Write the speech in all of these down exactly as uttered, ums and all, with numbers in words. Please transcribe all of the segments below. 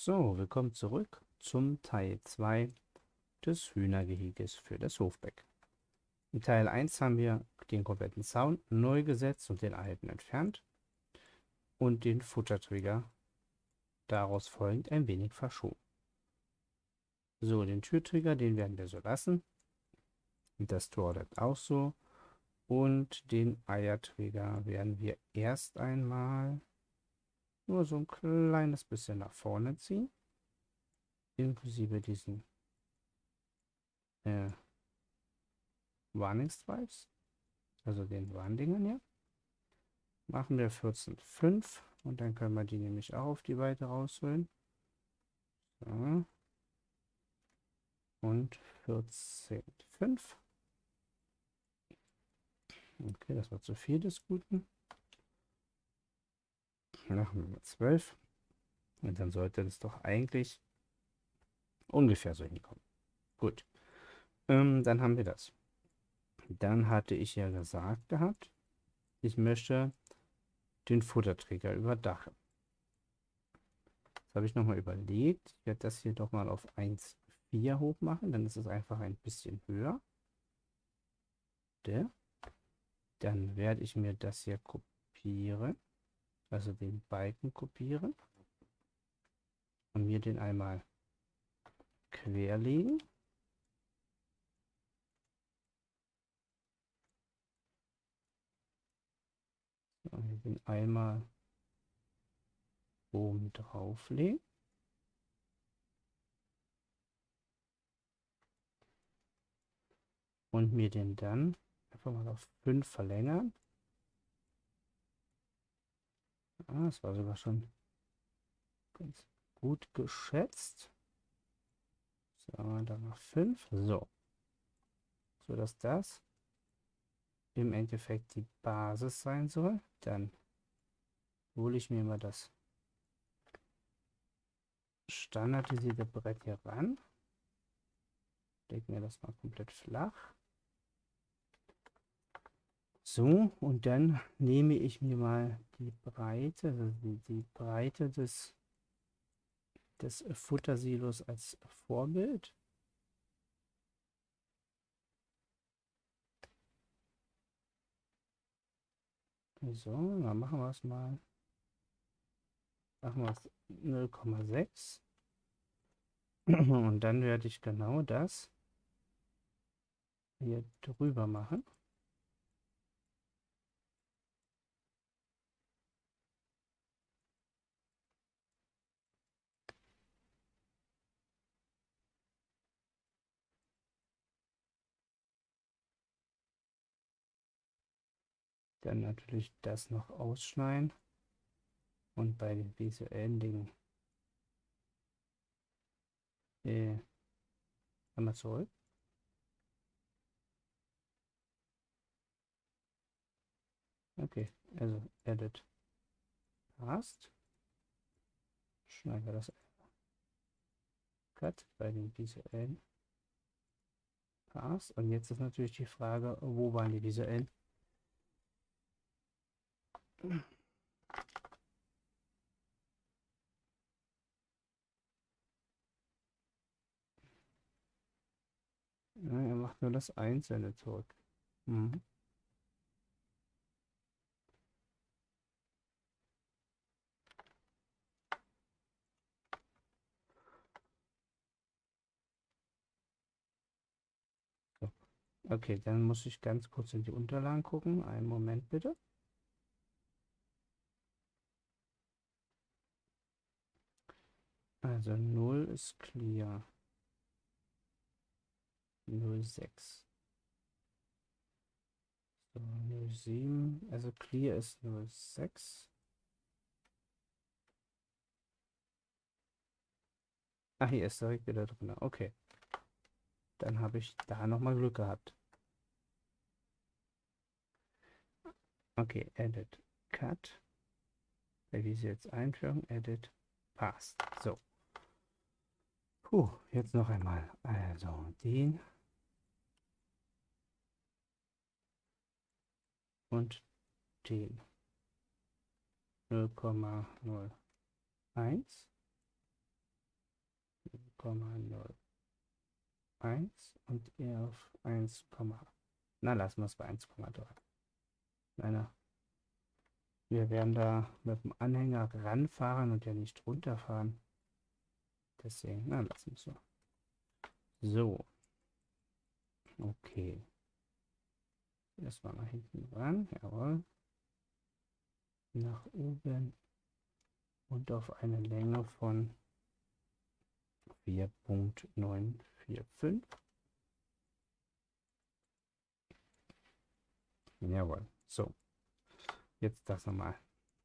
So, willkommen zurück zum Teil zwei des Hühnergeheges für das Hofbeck. In Teil eins haben wir den kompletten Zaun neu gesetzt und den alten entfernt und den Futterträger daraus folgend ein wenig verschoben. So, den Türträger, den werden wir so lassen. Das Tor bleibt auch so. Und den Eierträger werden wir erst einmal nur so ein kleines bisschen nach vorne ziehen. Inklusive diesen äh, Warningstribes, also den Warndingern hier. Machen wir vierzehn Komma fünf und dann können wir die nämlich auch auf die Weite rausholen. So. Und vierzehn Komma fünf. Okay, das war zu viel des Guten. Machen wir zwölf. Und dann sollte das doch eigentlich ungefähr so hinkommen. Gut. Ähm, dann haben wir das. Dann hatte ich ja gesagt gehabt, ich möchte den Futterträger überdachen. Das habe ich nochmal überlegt. Ich werde das hier doch mal auf eins Komma vier hoch machen. Dann ist es einfach ein bisschen höher. Der. Dann werde ich mir das hier kopieren. Also den Balken kopieren. Und mir den einmal querlegen. So, hier den einmal oben drauf legen. Und mir den dann einfach mal auf fünf verlängern. Ah, das war sogar schon ganz gut geschätzt. So, dann noch fünf. So. So dass das im Endeffekt die Basis sein soll. Dann hole ich mir mal das standardisierte Brett hier ran. Leg mir das mal komplett flach. So, und dann nehme ich mir mal die Breite, also die, die Breite des, des Futtersilos als Vorbild. So, dann machen wir es mal. Machen wir es null Komma sechs. Und dann werde ich genau das hier drüber machen. Dann natürlich das noch ausschneiden. Und bei den visuellen Dingen äh, einmal zurück. Okay, also Edit passt. Schneiden wir das Cut bei den visuellen passt. Und jetzt ist natürlich die Frage, wo waren die visuellen? Ja, er macht nur das Einzelne zurück. Mhm. So. Okay, dann muss ich ganz kurz in die Unterlagen gucken. Einen Moment bitte. Also null ist clear. null Komma sechs. So, null Komma sieben. Also clear ist null Komma sechs. Ach, hier ist direkt wieder drin. Okay. Dann habe ich da nochmal Glück gehabt. Okay, Edit, Cut. Bei wie sie jetzt einführen, Edit, passt. So. Puh, jetzt noch einmal. Also den und den. null Komma null eins. Komma null eins und E auf eins, na lassen wir es bei eins Komma drei. Nein, wir werden da mit dem Anhänger ranfahren und ja nicht runterfahren. Deswegen, na lassen wir es so. So. Okay. Erstmal nach hinten ran, jawohl. Nach oben und auf eine Länge von vier Komma neun vier fünf. Jawohl. So. Jetzt das nochmal.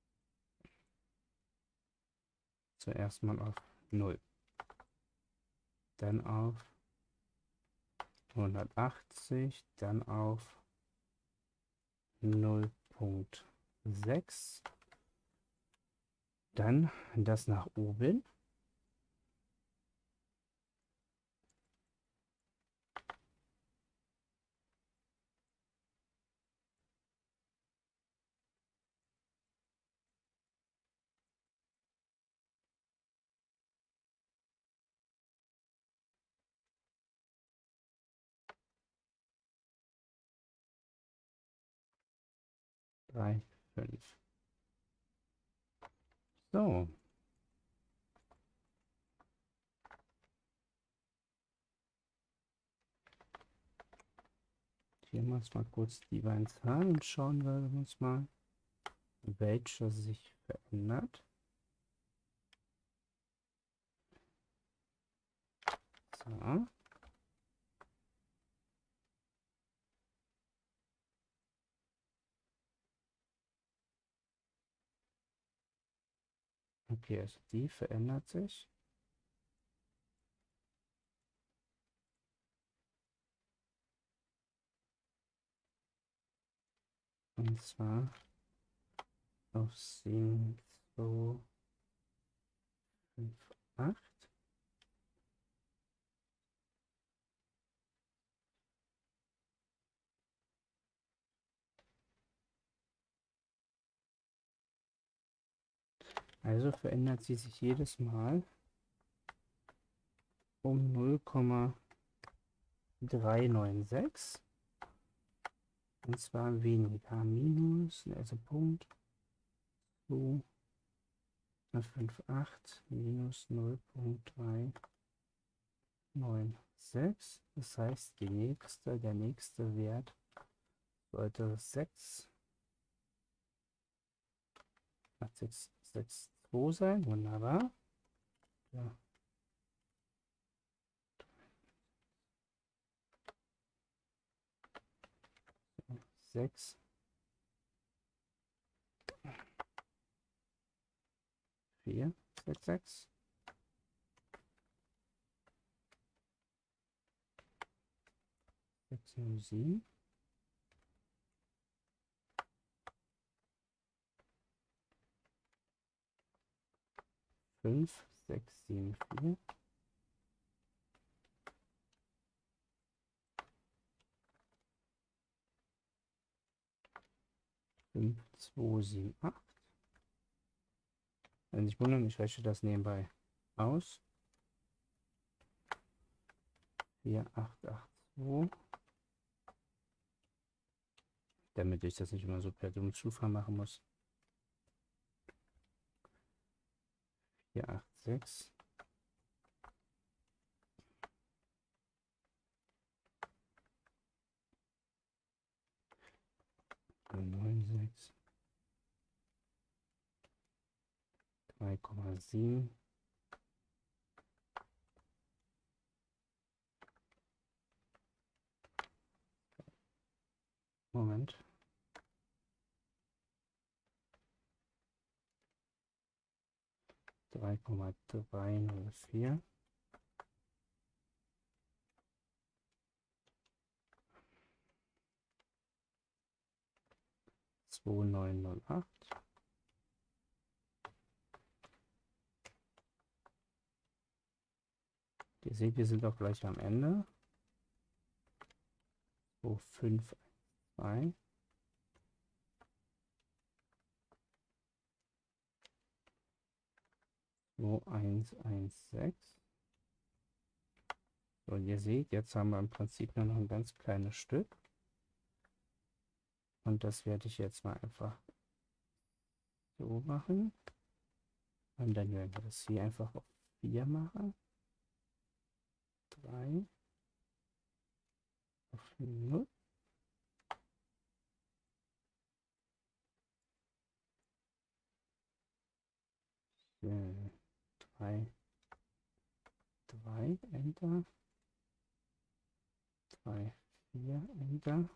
Zuerst mal auf null. Dann auf hundertachtzig. Dann auf null Komma sechs. Dann das nach oben. drei, fünf. So. Hier mal mal kurz die beiden Zahlen und schauen wir uns mal, welche sich verändert. So. Okay, also die verändert sich. Und zwar auf sieben, zwei, fünf, acht. Also verändert sie sich jedes Mal um null Komma drei neun sechs. Und zwar weniger. Minus, also Punkt zwei fünf acht minus null Komma drei neun sechs. Das heißt, die nächste, der nächste Wert sollte sechs, sechs, sechs, zwei sein. Wunderbar. Ja. sechs, vier, sechs, sechs. sechs, null, sieben. fünf, sechs, sieben, vier. fünf, zwei, sieben, acht. Wenn Sie sich wundern, ich rechne das nebenbei aus. vier, acht, acht, zwei. Damit ich das nicht immer so per dummes Zufall machen muss. vier, acht, sechs. neun, sechs. drei Komma sieben. Moment. drei Komma drei null vier. zwei neun null acht. Ihr seht, wir sind auch gleich am Ende. zwei fünf zwei. zwei eins eins sechs. So, und ihr seht, jetzt haben wir im Prinzip nur noch ein ganz kleines Stück. Und das werde ich jetzt mal einfach so machen. Und dann werden wir das hier einfach auf vier machen. drei. Auf null. drei. drei. Enter. drei. vier. Enter.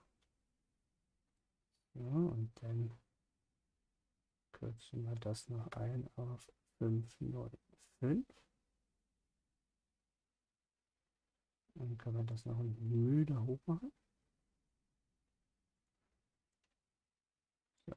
So, und dann kürzen wir das noch ein auf fünf null fünf. Dann können wir das noch ein müde hoch machen. So.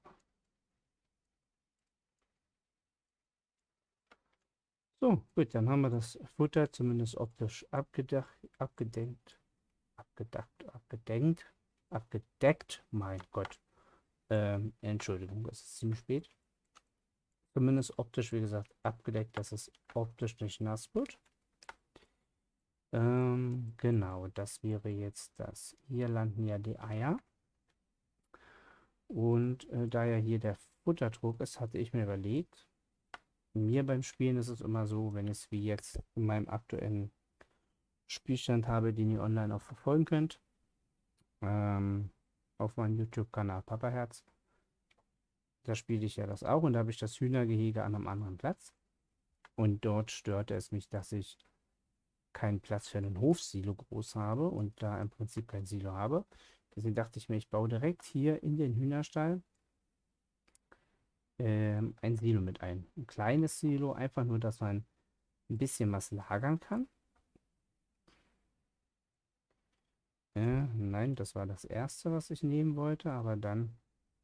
So, gut, dann haben wir das Futter zumindest optisch abgedacht, abgedenkt, abgedacht, abgedenkt, abgedeckt. Mein Gott. Ähm, Entschuldigung, es ist ziemlich spät. Zumindest optisch, wie gesagt, abgedeckt, dass es optisch nicht nass wird. Ähm, genau, das wäre jetzt das. Hier landen ja die Eier. Und äh, da ja hier der Futterdruck ist, hatte ich mir überlegt, mir beim Spielen ist es immer so, wenn ich es wie jetzt in meinem aktuellen Spielstand habe, den ihr online auch verfolgen könnt, ähm, auf meinem YouTube-Kanal Papaherz. Da spiele ich ja das auch und da habe ich das Hühnergehege an einem anderen Platz. Und dort störte es mich, dass ich keinen Platz für einen Hofsilo groß habe und da im Prinzip kein Silo habe. Deswegen dachte ich mir, ich baue direkt hier in den Hühnerstall ähm, ein Silo mit ein. Ein kleines Silo, einfach nur, dass man ein bisschen was lagern kann. Äh, nein, das war das erste, was ich nehmen wollte, aber dann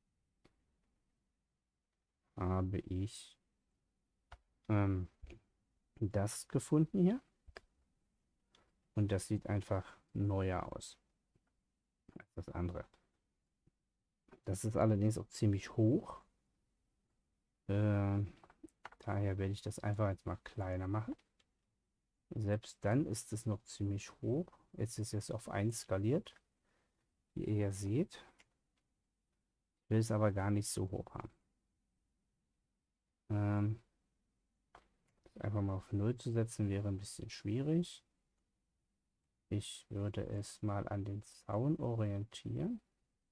habe ich ähm, das gefunden hier. Und das sieht einfach neuer aus als das andere. Das ist allerdings auch ziemlich hoch. Äh, daher werde ich das einfach jetzt mal kleiner machen. Selbst dann ist es noch ziemlich hoch. Jetzt ist es auf eins skaliert, wie ihr ja seht. Ich will es aber gar nicht so hoch haben. Ähm, einfach mal auf null zu setzen wäre ein bisschen schwierig. Ich würde es mal an den Zaun orientieren.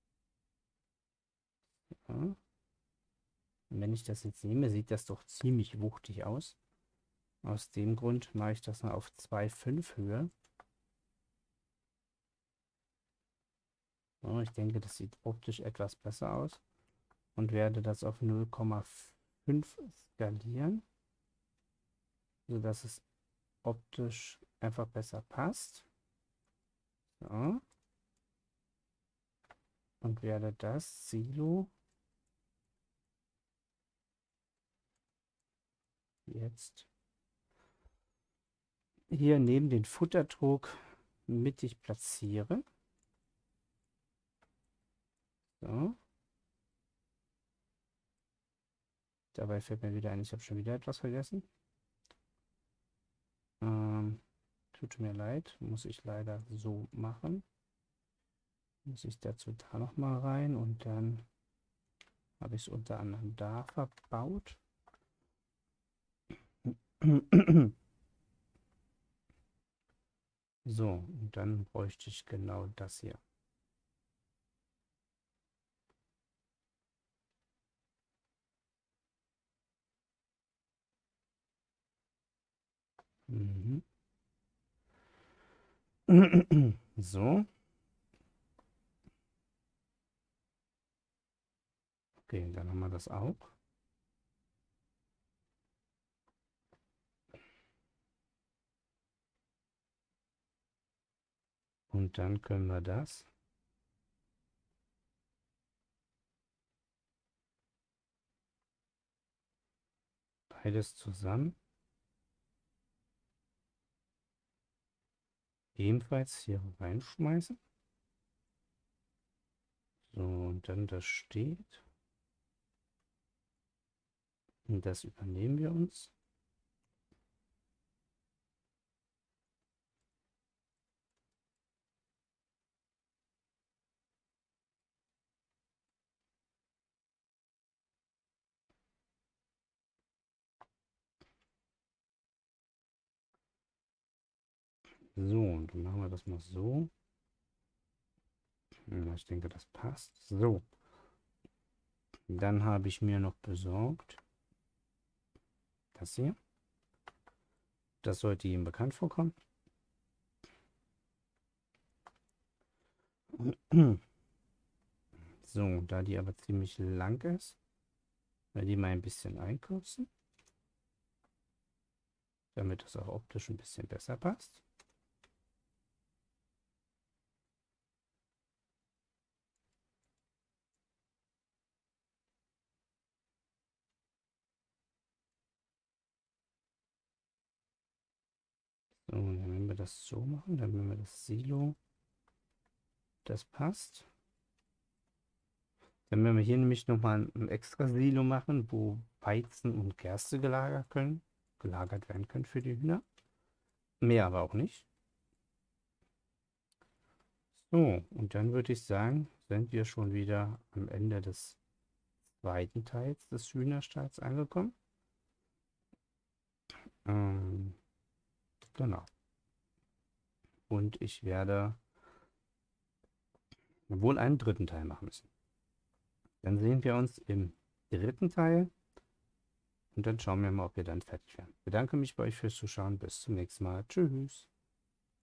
Ja. Und wenn ich das jetzt nehme, sieht das doch ziemlich wuchtig aus. Aus dem Grund mache ich das mal auf zwei Komma fünf Höhe. So, ich denke, das sieht optisch etwas besser aus. Und werde das auf null Komma fünf skalieren, sodass es optisch einfach besser passt. So. Und werde das Silo jetzt hier neben den Futtertrog mittig platzieren. So. Dabei fällt mir wieder ein, ich habe schon wieder etwas vergessen. Ähm, tut mir leid, muss ich leider so machen. Muss ich dazu da noch mal rein und dann habe ich es unter anderem da verbaut. So, und dann bräuchte ich genau das hier. Mhm. So. Okay, dann haben wir das auch. Und dann können wir das beides zusammen ebenfalls hier reinschmeißen. So, und dann das steht. Und das übernehmen wir uns. So, und dann machen wir das mal so. Ja, ich denke, das passt. So. Dann habe ich mir noch besorgt das hier. Das sollte Ihnen bekannt vorkommen. So, da die aber ziemlich lang ist, werde ich mal ein bisschen einkürzen, damit es auch optisch ein bisschen besser passt. So, dann wenn wir das so machen, dann wenn wir das Silo, das passt. Dann werden wir hier nämlich nochmal ein extra Silo machen, wo Weizen und Gerste gelagert können, gelagert werden können für die Hühner. Mehr aber auch nicht. So, und dann würde ich sagen, sind wir schon wieder am Ende des zweiten Teils des Hühnerstalls angekommen. Ähm, genau. Und ich werde wohl einen dritten Teil machen müssen. Dann sehen wir uns im dritten Teil und dann schauen wir mal, ob wir dann fertig werden. Ich bedanke mich bei euch fürs Zuschauen. Bis zum nächsten Mal. Tschüss.